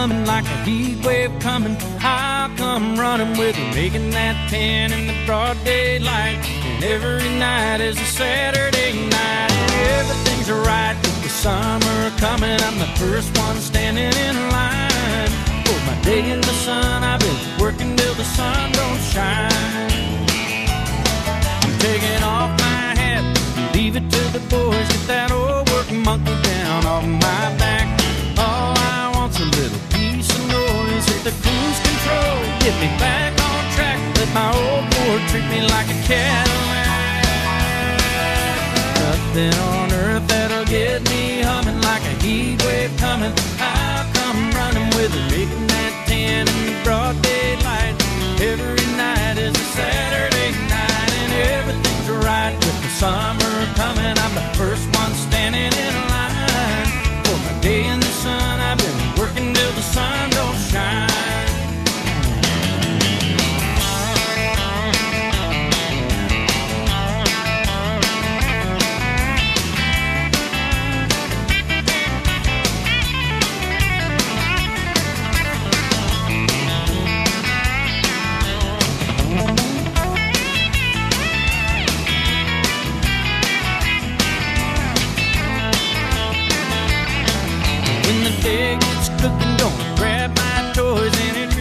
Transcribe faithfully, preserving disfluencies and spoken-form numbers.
humming like a heat wave coming. I'll come running with her, making that tan in the broad daylight. And every night is a Saturday night, and everything's right with the summer coming. I'm the first one standing in line for my day in the sun. I've been working till the sun don't shine. I'm taking off my hat, leave it to the boys. Get that old work monkey down off my back. All I want's a little piece of noise. Hit the cruise control, get me back on track. Let my old Ford treat me like a Cadillac. Nothing on earth that'll get me humming like a heat wave coming. I'll come running with her, making that tan in the broad daylight. Every night is a Saturday night, and everything's right with the summer coming. I'm the first one standing in line for my day in the sun. I've been working till the sun don't shine. When the day gets cooking, gonna grab my toys. Any